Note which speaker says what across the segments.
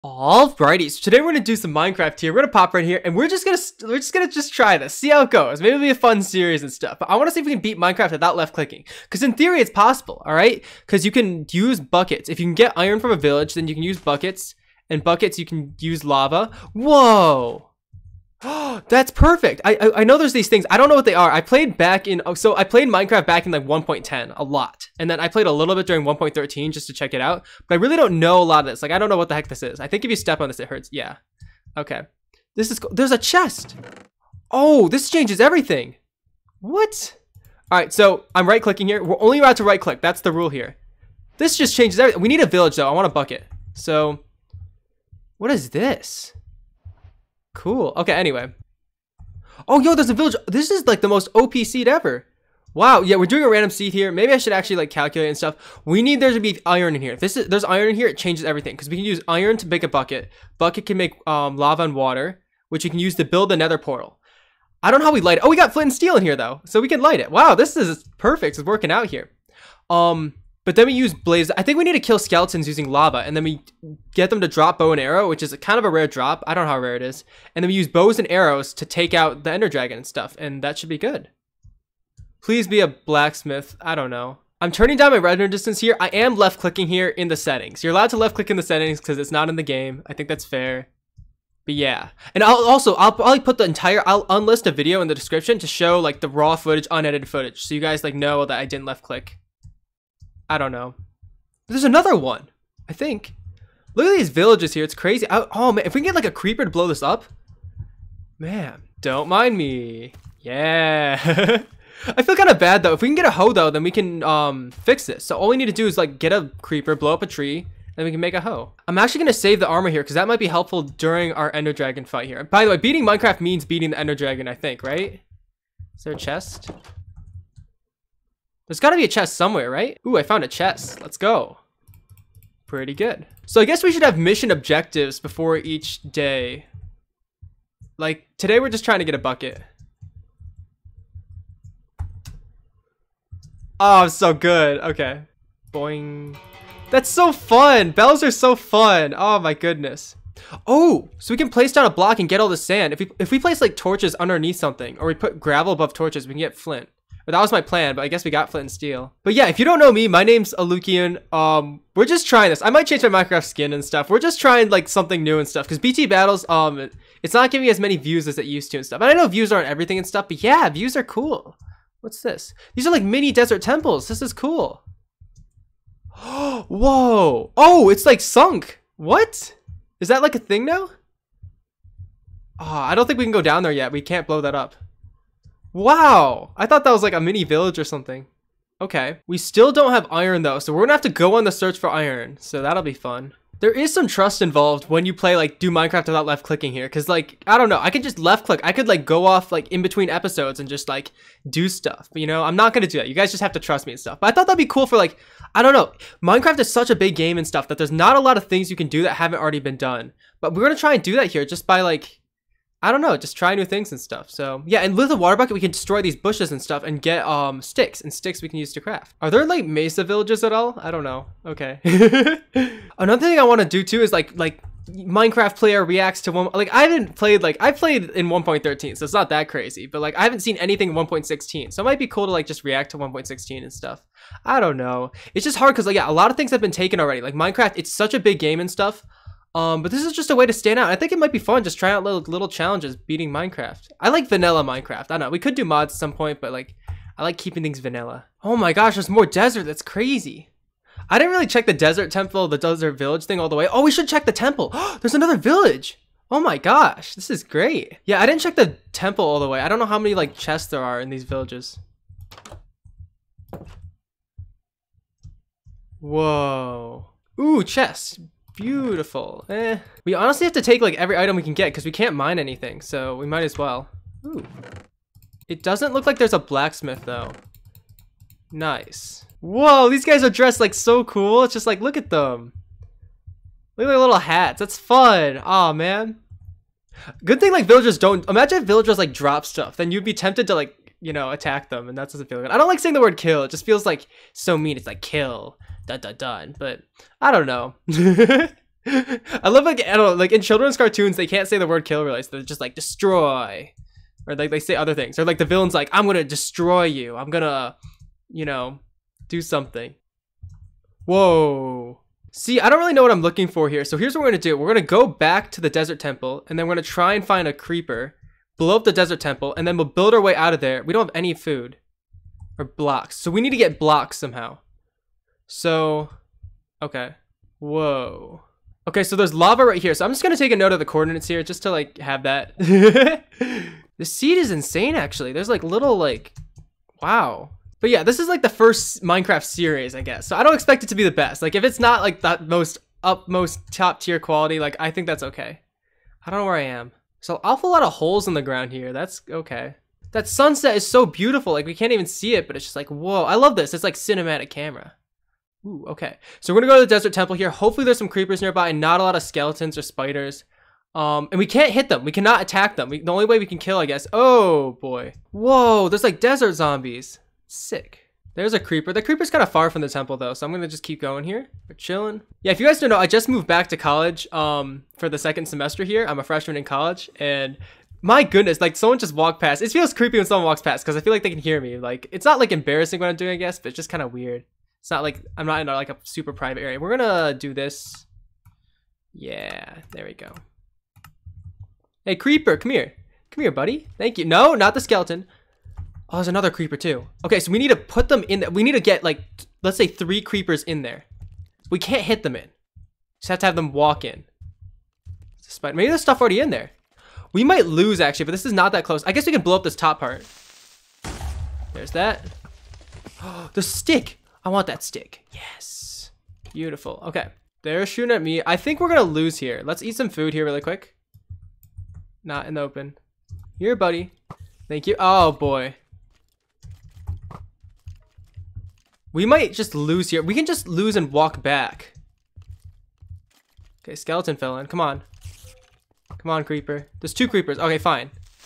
Speaker 1: Alrighty, so today we're gonna do some Minecraft here. We're gonna pop right here, and we're just gonna try this, see how it goes. Maybe it'll be a fun series and stuff. But I want to see if we can beat Minecraft without left clicking, because in theory it's possible. All right, because you can use buckets. If you can get iron from a village, then you can use buckets, and buckets you can use lava. Whoa! That's perfect. I know there's these things. I don't know what they are. I played Minecraft back in like 1.10 a lot. And then I played a little bit during 1.13 just to check it out. But I really don't know a lot of this. Like, I don't know what the heck this is. I think if you step on this, it hurts. Yeah. Okay. This is cool. There's a chest. Oh, this changes everything. What? All right, so I'm right clicking here. We're only allowed to right click. That's the rule here. This just changes everything. We need a village though. I want a bucket. So what is this? Cool. Okay, anyway. Oh, yo, there's a village. This is like the most OP seed ever. Wow. Yeah, we're doing a random seed here. Maybe I should actually like calculate and stuff. We need there to be iron in here. If there's iron in here, it changes everything because we can use iron to make a bucket. Bucket can make lava and water, which we can use to build the nether portal. I don't know how we light it. Oh, we got flint and steel in here though, so we can light it. Wow, this is perfect. It's working out here. But then we use blaze. I think we need to kill skeletons using lava, and then we get them to drop bow and arrow, which is kind of a rare drop. I don't know how rare it is. And then we use bows and arrows to take out the ender dragon and stuff, and that should be good. Please be a blacksmith. I don't know. I'm turning down my render distance here. I am left clicking here in the settings. You're allowed to left click in the settings because it's not in the game. I think that's fair. But yeah, and I'll probably put I'll unlist a video in the description to show like the raw footage, unedited footage, so you guys like know that I didn't left click. I don't know. There's another one, I think. Look at these villages here. It's crazy. Oh, man. If we can get like a creeper to blow this up. Man, don't mind me. Yeah. I feel kind of bad, though. If we can get a hoe, though, then we can fix this. So all we need to do is like get a creeper, blow up a tree, and we can make a hoe. I'm actually going to save the armor here because that might be helpful during our ender dragon fight here. By the way, beating Minecraft means beating the ender dragon, I think, right? Is there a chest? There's got to be a chest somewhere, right? Ooh, I found a chest. Let's go. Pretty good. So I guess we should have mission objectives before each day. Like, today we're just trying to get a bucket. Oh, so good. Okay. Boing. That's so fun. Bells are so fun. Oh, my goodness. Oh, so we can place down a block and get all the sand. If we place, like, torches underneath something, or we put gravel above torches, we can get flint. But that was my plan, but I guess we got flint and steel. But yeah, if you don't know me, my name's Alukian. We're just trying this. I might change my Minecraft skin and stuff. We're just trying like something new and stuff. Because BT Battles, it's not giving as many views as it used to and stuff. And I know views aren't everything and stuff, but yeah, views are cool. What's this? These are like mini desert temples. This is cool. Whoa. Oh, it's like sunk. What? Is that like a thing now? Oh, I don't think we can go down there yet. We can't blow that up. Wow, I thought that was like a mini village or something. Okay, we still don't have iron though, so we're gonna have to go on the search for iron, so that'll be fun. There is some trust involved when you play like do Minecraft without left clicking here, because like I don't know, I could just left click. I could like go off like in between episodes and just like do stuff, but, you know, I'm not gonna do that. You guys just have to trust me and stuff. But I thought that'd be cool for like, I don't know, Minecraft is such a big game and stuff that there's not a lot of things you can do that haven't already been done. But we're gonna try and do that here just by like, I don't know, just try new things and stuff. So yeah, and with the water bucket, we can destroy these bushes and stuff and get sticks, and sticks we can use to craft. Are there like mesa villages at all? I don't know. Okay. Another thing I want to do too is like Minecraft player reacts to one. Like I played in 1.13, so it's not that crazy. But like I haven't seen anything in 1.16, so it might be cool to like just react to 1.16 and stuff. I don't know. It's just hard because like yeah, a lot of things have been taken already. Like Minecraft, it's such a big game and stuff. But this is just a way to stand out. I think it might be fun just trying out little challenges beating Minecraft. I like vanilla Minecraft. I don't know. We could do mods at some point, but like I like keeping things vanilla. Oh my gosh, there's more desert. That's crazy. I didn't really check the desert temple, the desert village thing all the way. Oh, we should check the temple. There's another village. Oh my gosh, this is great. Yeah, I didn't check the temple all the way. I don't know how many like chests there are in these villages. Whoa. Ooh, chest. Beautiful. We honestly have to take like every item we can get because we can't mine anything, so we might as well. Ooh. It doesn't look like there's a blacksmith though. Nice. Whoa, these guys are dressed like so cool. It's just like, look at them. Look at their little hats. That's fun. Aw, man. Good thing like villagers don't, imagine if villagers like drop stuff, then you'd be tempted to like, you know, attack them, and that doesn't feel good. I don't like saying the word kill. It just feels like so mean. It's like kill. Dun dun dun, but I don't know. I love like, I don't know, like in children's cartoons, they can't say the word kill really, so they're just like destroy. Or like they say other things. Or like the villain's like, I'm gonna destroy you. I'm gonna, you know, do something. Whoa. See, I don't really know what I'm looking for here. So here's what we're gonna do. We're gonna go back to the desert temple, and then we're gonna try and find a creeper, blow up the desert temple, and then we'll build our way out of there. We don't have any food or blocks. So we need to get blocks somehow. So, okay. Whoa. Okay, so there's lava right here. So I'm just gonna take a note of the coordinates here just to like have that. The seed is insane actually. There's like little like, wow. But yeah, this is like the first Minecraft series, I guess. So I don't expect it to be the best. Like if it's not like that most top tier quality, like I think that's okay. I don't know where I am. So an awful lot of holes in the ground here. That's okay. That sunset is so beautiful. Like we can't even see it, but it's just like, whoa. I love this. It's like cinematic camera. Ooh, okay. So we're gonna go to the desert temple here. Hopefully there's some creepers nearby and not a lot of skeletons or spiders. And we can't hit them. We cannot attack them. The only way we can kill, I guess. Oh boy. Whoa, there's like desert zombies. Sick. There's a creeper. The creeper's kind of far from the temple though, so I'm gonna just keep going here. We're chilling. Yeah, if you guys don't know, I just moved back to college for the second semester here. I'm a freshman in college, and my goodness, like someone just walked past. It feels creepy when someone walks past because I feel like they can hear me. Like it's not like embarrassing what I'm doing, I guess, but it's just kind of weird. It's not like I'm not in like a super private area. We're gonna do this. Yeah, there we go. Hey creeper, come here. Come here, buddy. Thank you. No, not the skeleton. Oh, there's another creeper too. Okay, so we need to put them in there. We need to get like, let's say 3 creepers in there. We can't hit them in. Just have to have them walk in. Maybe there's stuff already in there. We might lose actually, but this is not that close. I guess we can blow up this top part. There's that. Oh, the stick. I want that stick. Yes. Beautiful. Okay. They're shooting at me. I think we're going to lose here. Let's eat some food here really quick. Not in the open. Here, buddy. Thank you. Oh, boy. We might just lose here. We can just lose and walk back. Okay, skeleton fell in. Come on. Come on, creeper. There's 2 creepers. Okay, fine.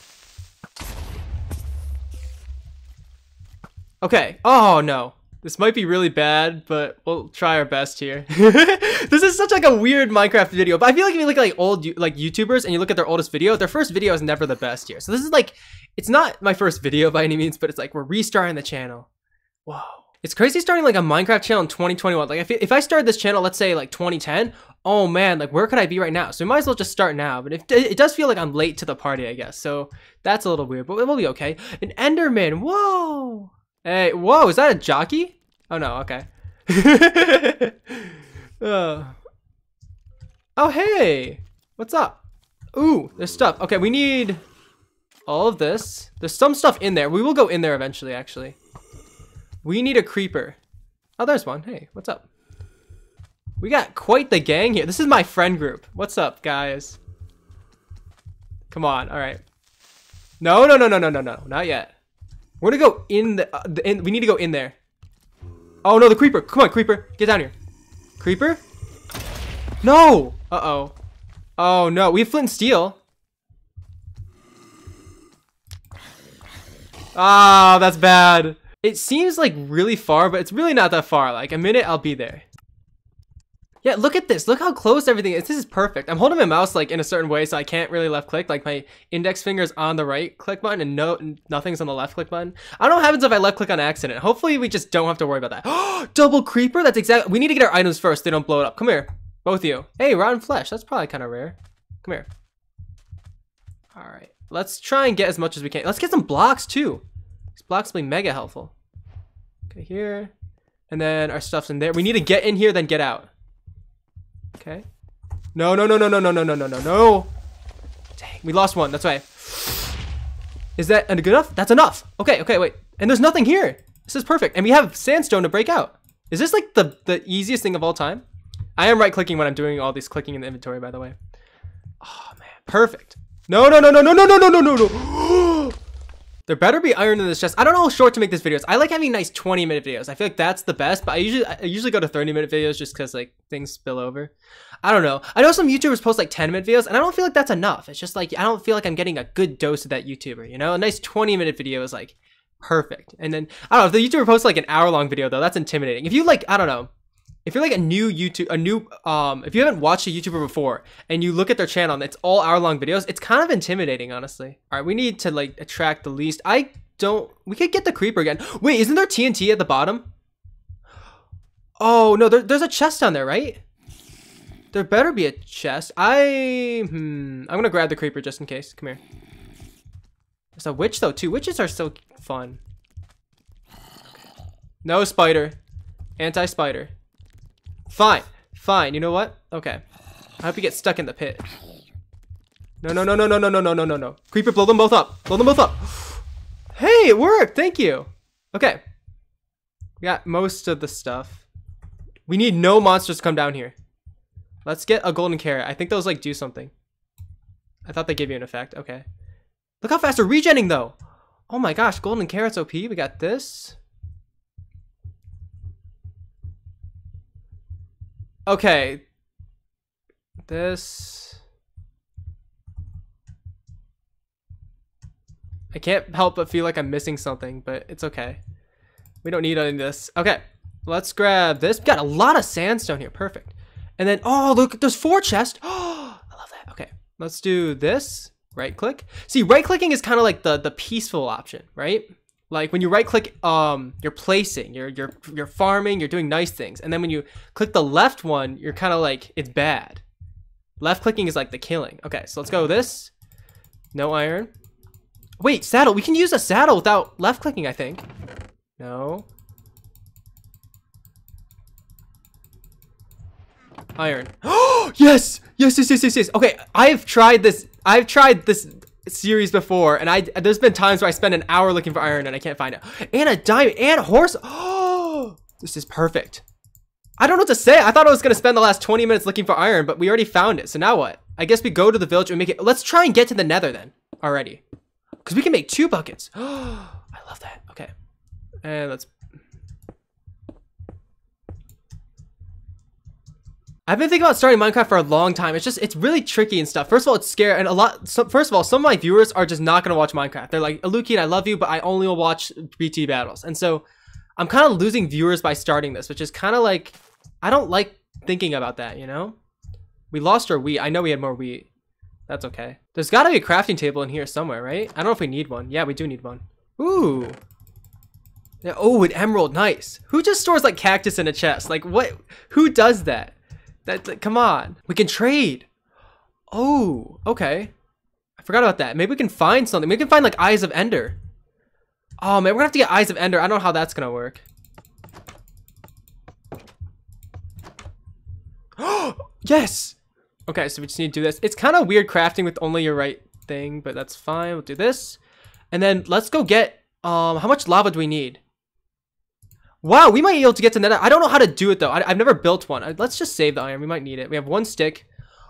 Speaker 1: Okay. Oh, no. This might be really bad, but we'll try our best here. This is such like a weird Minecraft video, but I feel like if you look at like old like YouTubers and you look at their oldest video, their first video is never the best here. So this is like, it's not my first video by any means, but it's like we're restarting the channel. Whoa. It's crazy starting like a Minecraft channel in 2021. Like if I started this channel, let's say like 2010, oh man, like where could I be right now? So we might as well just start now. But it does feel like I'm late to the party, I guess. So that's a little weird, but it will be okay. An Enderman, whoa. Hey, whoa, is that a jockey? Oh no, okay. Oh hey, what's up? Ooh, there's stuff. Okay, we need all of this. There's some stuff in there. We will go in there eventually, actually. We need a creeper. Oh, there's one. Hey, what's up? We got quite the gang here. This is my friend group. What's up, guys? Come on. All right. No, not yet. We're gonna go in the. We need to go in there. Oh no, the creeper! Come on, creeper, get down here. Creeper? No. Uh-oh. Oh no, we have flint and steel. Ah, that's bad. It seems like really far, but it's really not that far. Like a minute, I'll be there. Yeah, look at this. Look how close everything is. This is perfect. I'm holding my mouse like in a certain way, so I can't really left click. Like my index finger's on the right click button and nothing's on the left click button. I don't know what happens if I left click on accident. Hopefully we just don't have to worry about that. Double creeper? That's exactly. We need to get our items first. They don't blow it up. Come here, both of you. Hey, rotten flesh. That's probably kind of rare. Come here. All right. Let's try and get as much as we can. Let's get some blocks too. These blocks will be mega helpful. Okay, here. And then our stuff's in there. We need to get in here, then get out. Okay. No. Dang, we lost one. That's right. Is that good enough? That's enough. Okay, wait. And there's nothing here. This is perfect. And we have sandstone to break out. Is this like the easiest thing of all time? I am right clicking when I'm doing all this clicking in the inventory, by the way. Oh man, perfect. No. There better be iron in this chest. I don't know how short to make this videos. I like having nice 20-minute videos. I feel like that's the best, but I usually go to 30-minute videos just because like things spill over. I don't know. I know some YouTubers post like 10-minute videos, and I don't feel like that's enough. It's just like I don't feel like I'm getting a good dose of that YouTuber. You know, a nice 20-minute video is like perfect. And then I don't know if the YouTuber posts like an hour-long video though. That's intimidating. If you like, I don't know, if you're like a new if you haven't watched a YouTuber before and you look at their channel and it's all hour-long videos, it's kind of intimidating, honestly. All right, we need to like attract the least. We could get the creeper again. Wait, isn't there TNT at the bottom? Oh no, there's a chest down there, right? There better be a chest. I'm gonna grab the creeper just in case. Come here. There's a witch though too. Witches are so fun. No spider. Anti-spider. Fine. Fine. You know what? Okay. I hope you get stuck in the pit. No, no, no, no, no, no, no, no, no, no, no. Creeper, blow them both up. Blow them both up. Hey, it worked. Thank you. Okay. We got most of the stuff. We need no monsters to come down here. Let's get a golden carrot. I think those like do something. I thought they gave you an effect. Okay. Look how fast we're regenning though. Oh my gosh, golden carrots OP. We got this. Okay. This. I can't help but feel like I'm missing something, but it's okay. We don't need any of this. Okay. Let's grab this. We got a lot of sandstone here. Perfect. And then, oh, look, there's 4 chests. Oh, I love that. Okay. Let's do this. Right click. See, right clicking is kind of like the peaceful option, right? Like when you right click, you're placing, you're farming, you're doing nice things. And then when you click the left one, you're kind of like, it's bad. Left clicking is like the killing. Okay, so let's go with this. No iron. Wait, saddle. We can use a saddle without left clicking, I think. No. Iron. Oh, yes! Yes, yes, yes, yes, yes. Okay, I've tried this series before, and there's been times where I spend an hour looking for iron and I can't find it. And a diamond and a horse. Oh, this is perfect. I don't know what to say. I thought I was gonna spend the last 20 minutes looking for iron, but we already found it. So now what? I guess we go to the village and make it. Let's try and get to the nether then already. Because we can make 2 buckets. Oh, I love that. Okay. And let's. I've been thinking about starting Minecraft for a long time. It's really tricky and stuff. First of all, it's scary, and first of all, some of my viewers are just not gonna watch Minecraft. They're like, Alukian, I love you, but I only will watch BT battles. And so I'm kind of losing viewers by starting this, which is kind of like, I don't like thinking about that, you know? We lost our wheat. I know we had more wheat. That's okay. There's gotta be a crafting table in here somewhere, right? I don't know if we need one. Yeah, we do need one. Ooh. Yeah, oh, an emerald, nice. Who just stores like cactus in a chest? Like what? Who does that? Come on. We can trade. Oh, okay. I forgot about that. Maybe we can find something. Maybe we can find like Eyes of Ender. Oh man, we're gonna have to get Eyes of Ender. I don't know how that's gonna work. Oh, yes. Okay, so we just need to do this. It's kind of weird crafting with only your right thing, but that's fine. We'll do this. And then let's go get, how much lava do we need? Wow, we might be able to get to nether. I don't know how to do it though. I've never built one. Let's just save the iron. We might need it. We have 1 stick.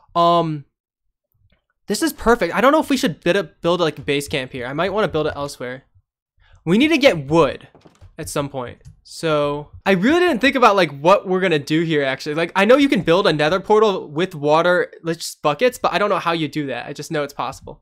Speaker 1: This is perfect. I don't know if we should build like a base camp here. I might want to build it elsewhere. We need to get wood at some point. So I really didn't think about like what we're gonna do here actually. Like I know you can build a nether portal with water, just buckets, but I don't know how you do that. I just know it's possible.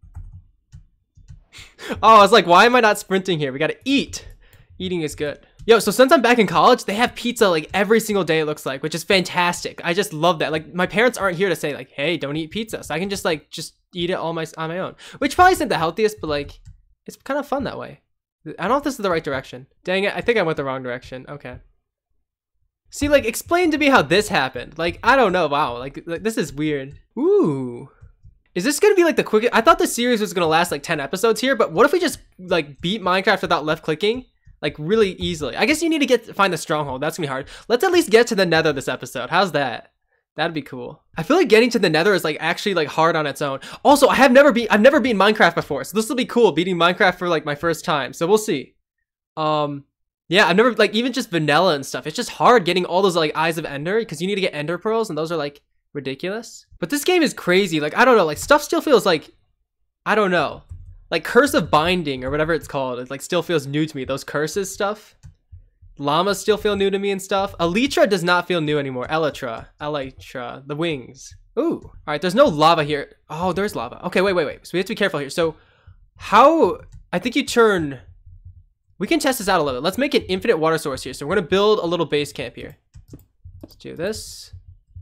Speaker 1: Oh, I was like, why am I not sprinting here? We gotta eat. Eating is good. Yo, so since I'm back in college, they have pizza like every single day, it looks like, which is fantastic. I just love that. Like my parents aren't here to say like, hey, don't eat pizza. So I can just eat it on my own, which probably isn't the healthiest, but like it's kind of fun that way. I don't know if this is the right direction. Dang it, I think I went the wrong direction. Okay. See, like explain to me how this happened. Like, I don't know. Wow, like this is weird. Ooh. Is this gonna be like the quickest? I thought the series was gonna last like 10 episodes here, but what if we just like beat Minecraft without left clicking? Like really easily. I guess you need to find the stronghold. That's gonna be hard. Let's at least get to the nether this episode. How's that? That'd be cool. I feel like getting to the nether is like actually like hard on its own. Also, I've never beaten Minecraft before, so this will be cool beating Minecraft for like my first time. So we'll see. Yeah, I've never like even just vanilla and stuff. It's just hard getting all those like Eyes of Ender because you need to get Ender pearls and those are like ridiculous. But this game is crazy. Like I don't know. Like stuff still feels like I don't know. Like Curse of Binding or whatever it's called, it like still feels new to me. Those curses stuff. Llamas still feel new to me and stuff. Elytra does not feel new anymore. Elytra, the wings. Ooh, all right, there's no lava here. Oh, there's lava. Okay, wait. So we have to be careful here. So how, I think you turn, we can test this out a little bit. Let's make an infinite water source here. So we're gonna build a little base camp here. Let's do this.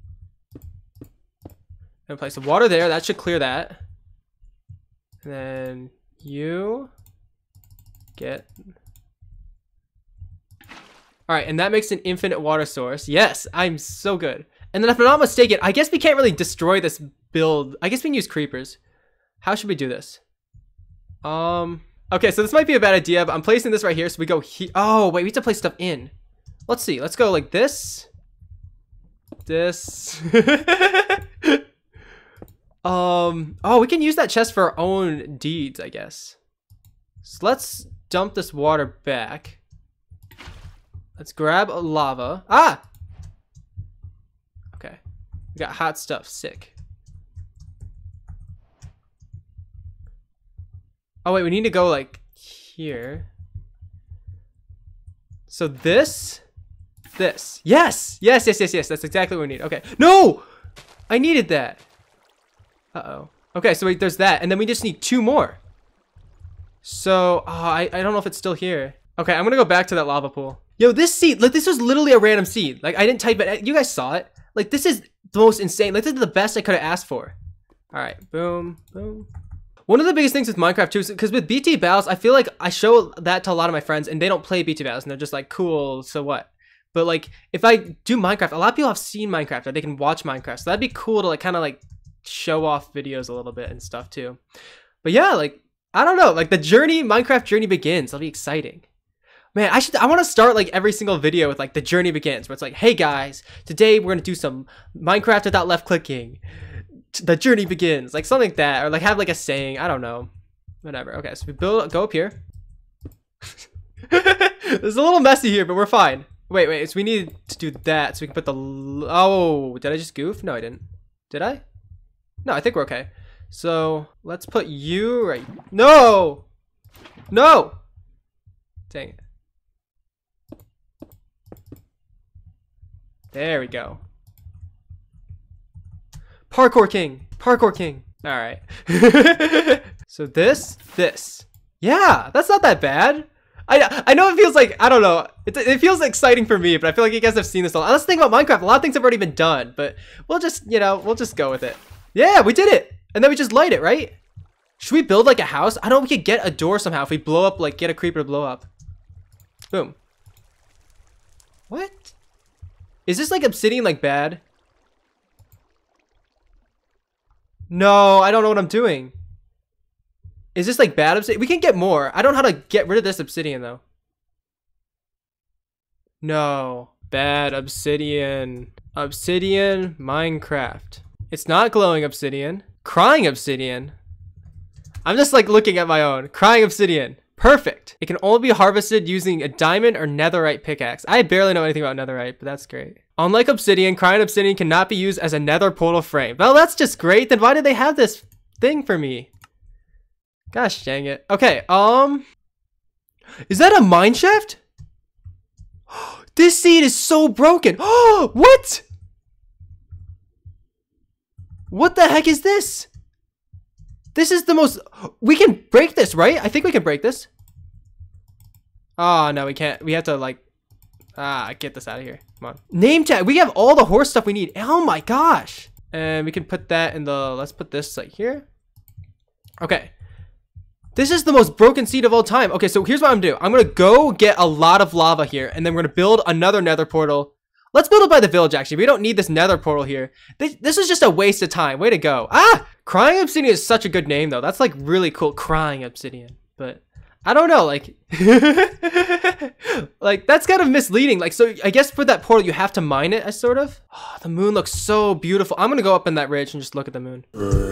Speaker 1: And place some water there. That should clear that. And then you get... Alright, and that makes an infinite water source. Yes, I'm so good. And then if I'm not mistaken, I guess we can't really destroy this build. I guess we can use creepers. How should we do this? Okay, so this might be a bad idea, but I'm placing this right here. So we go here. Oh, wait, we have to place stuff in. Let's see. Let's go like this. This. Oh, we can use that chest for our own deeds, I guess. So let's dump this water back. Let's grab a lava. Ah! Okay. We got hot stuff. Sick. Oh, wait, we need to go like here. So this. Yes! Yes, yes, yes, yes. That's exactly what we need. Okay. No! I needed that. Uh-oh. Okay, so wait, there's that. And then we just need 2 more. So, I don't know if it's still here. Okay, I'm gonna go back to that lava pool. Yo, this seed, like, this was literally a random seed. Like, I didn't type it. You guys saw it. Like, this is the most insane. Like, this is the best I could have asked for. All right, boom, boom. One of the biggest things with Minecraft too is because with BT Battles, I feel like I show that to a lot of my friends and they don't play BT Battles and they're just like, cool, so what? But like, if I do Minecraft, a lot of people have seen Minecraft or they can watch Minecraft. So that'd be cool to like kind of like show off videos a little bit and stuff too. But yeah, like, I don't know, like the journey, Minecraft journey begins. That'll be exciting. Man, I want to start like every single video with like the journey begins, where it's like, hey guys, today we're gonna do some Minecraft without left clicking. The journey begins, like something like that, or like have like a saying. I don't know, whatever. Okay, so we go up here. It's a little messy here, but we're fine. Wait, so we need to do that so we can put the. Oh, did I just goof? No, I didn't. Did I? No, I think we're okay. So let's put you right. No, no. Dang it. There we go. Parkour king. Parkour king. All right. So this. Yeah, that's not that bad. I know it feels like, I don't know. It feels exciting for me, but I feel like you guys have seen this a lot. Let's think about Minecraft. A lot of things have already been done, but we'll just, you know, we'll just go with it. Yeah, we did it. And then we just light it, right? Should we build like a house? I know we could get a door somehow if we blow up, like get a creeper to blow up. Boom. What? Is this like obsidian like bad? No, I don't know what I'm doing. Is this like bad obsidian? We can get more. I don't know how to get rid of this obsidian though. No. Bad obsidian. Obsidian Minecraft. It's not glowing obsidian. Crying obsidian. I'm just like looking at my own. Crying obsidian. Perfect. It can only be harvested using a diamond or netherite pickaxe. I barely know anything about netherite, but that's great. Unlike obsidian, crying obsidian cannot be used as a nether portal frame. Well, that's just great. Then why did they have this thing for me? Gosh dang it. Okay, is that a mine shaft? This seed is so broken. Oh, what? What the heck is this? This is the most... We can break this, right? I think we can break this. Oh, no, we can't. We have to, like... get this out of here. Come on. Name tag. We have all the horse stuff we need. Oh, my gosh. And we can put that in the... Let's put this, like, here. Okay. This is the most broken seed of all time. Okay, so here's what I'm going to do. I'm going to go get a lot of lava here. And then we're going to build another nether portal. Let's build it by the village, actually. We don't need this nether portal here. This is just a waste of time. Way to go. Ah! Crying Obsidian is such a good name, though. That's, like, really cool. Crying Obsidian. But, I don't know, like... like, that's kind of misleading. Like, so, I guess for that portal, you have to mine it, sort of. Oh, the moon looks so beautiful. I'm gonna go up in that ridge and just look at the moon.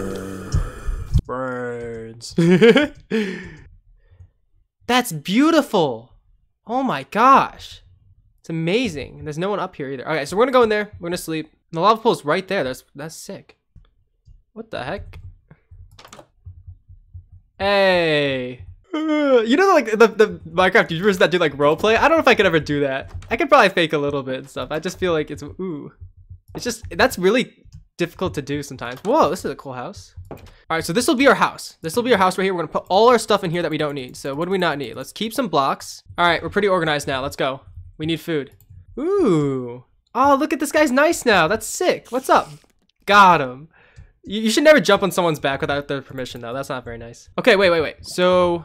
Speaker 1: Birds. That's beautiful. Oh, my gosh. It's amazing. And there's no one up here either. Okay, so we're gonna go in there. We're gonna sleep. And the lava pool is right there. That's sick. What the heck? Hey. You know, like the Minecraft YouTubers that do like roleplay? I don't know if I could ever do that. I could probably fake a little bit and stuff. I just feel like it's ooh. It's just, that's really difficult to do sometimes. Whoa, this is a cool house. All right, so this will be our house. This will be our house right here. We're gonna put all our stuff in here that we don't need. So what do we not need? Let's keep some blocks. All right, we're pretty organized now. Let's go. We need food. Ooh, Oh, look at this guy's nice now. That's sick. What's up? Got him. You should never jump on someone's back without their permission, though. That's not very nice. Okay, wait. So,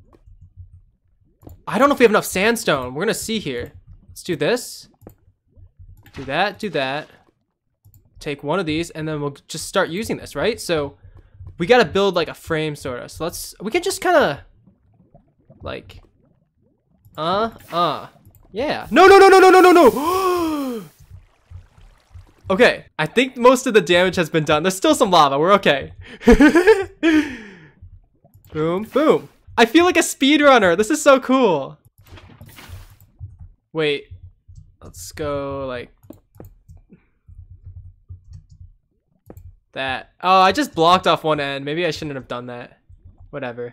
Speaker 1: I don't know if we have enough sandstone. We're gonna see here. Let's do this. Do that. Take one of these, and then we'll just start using this, right? So, we gotta build like a frame, sort of. So we can just kind of, like, yeah. No. Okay, I think most of the damage has been done. There's still some lava. We're okay. Boom. I feel like a speedrunner. This is so cool. Wait. Let's go like that. Oh, I just blocked off one end. Maybe I shouldn't have done that. Whatever.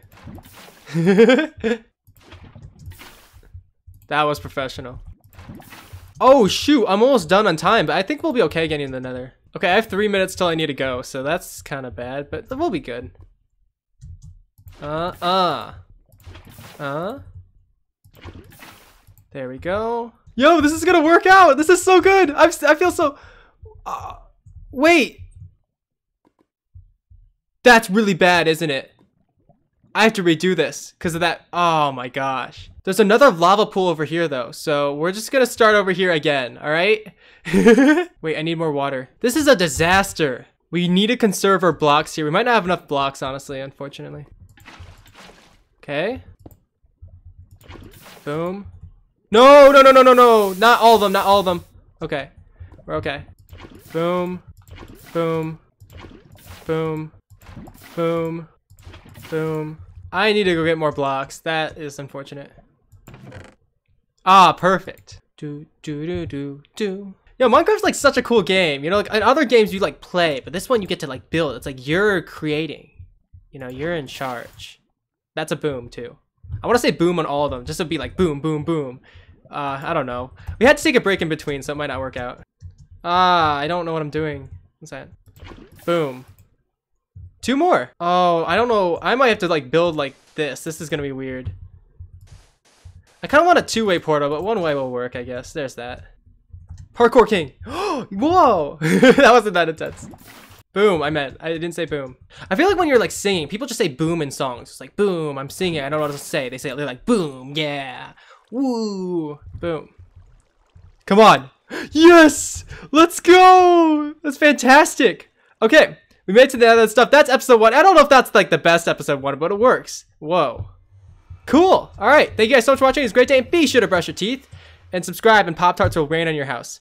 Speaker 1: That was professional. Oh shoot, I'm almost done on time, but I think we'll be okay getting the nether. Okay, I have 3 minutes till I need to go, so that's kind of bad, but we'll be good. There we go. Yo, this is gonna work out. This is so good. I feel so. Wait. That's really bad, isn't it? I have to redo this because of that. Oh my gosh. There's another lava pool over here though, so we're just gonna start over here again, all right? Wait, I need more water. This is a disaster. We need to conserve our blocks here. We might not have enough blocks, honestly, unfortunately. Okay. Boom. No. Not all of them. Okay. We're okay. Boom. I need to go get more blocks. That is unfortunate. Ah, perfect. Yo, Minecraft's like such a cool game. You know, like in other games you like play, but this one you get to like build. It's like you're creating. You know, you're in charge. That's a boom too. I want to say boom on all of them, just to be like boom. I don't know. We had to take a break in between, so it might not work out. I don't know what I'm doing. What's that? Boom. 2 more. Oh, I don't know. I might have to like build like this. This is gonna be weird. I kind of want a 2-way portal, but 1 way will work, I guess. There's that. Parkour king. Whoa. That wasn't that intense. Boom, I didn't say boom. I feel like when you're like singing, people just say boom in songs. It's like boom, I'm singing. I don't know what to say. They're like boom, yeah. Woo. Boom. Come on. Yes. Let's go. That's fantastic. Okay. We made it to the other stuff. That's episode 1. I don't know if that's like the best episode 1, but it works. Whoa. Cool. All right. Thank you guys so much for watching. It's a great day. And be sure to brush your teeth and subscribe, and Pop-Tarts will rain on your house.